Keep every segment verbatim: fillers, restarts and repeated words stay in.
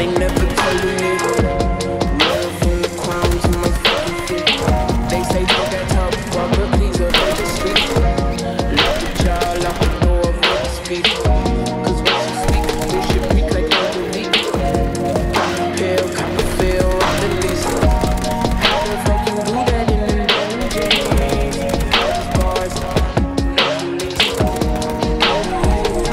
they never tell you nigga. Love from the crown to my fucking feet. They say fuck that top, fuck but please a baby sweet. Lock the child out the door of what you speak. Cause when she speak, we should be like every week. Copy pill, copy feel, I'm the least. How the fuck you do that in the damn jeans? Bars, no police. Bars, no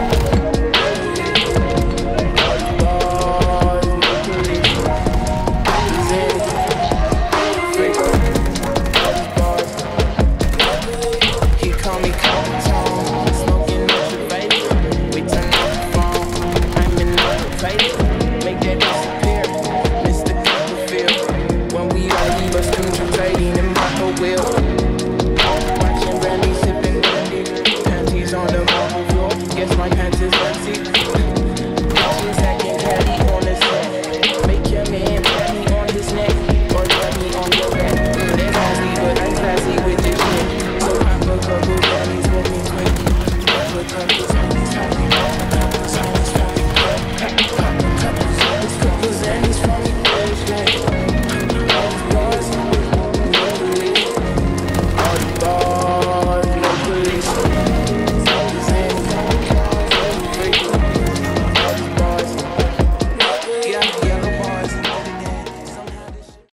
police. Zen, freak, bars. He call me Capitone, smoking motivated. We turn off the phone, I'm in motivated. Make that disappear, Mister Copperfield. When we all leave us contemplating in my wheel. Watching Brandy sipping brandy, panties on the marble floor. Guess my pants is empty.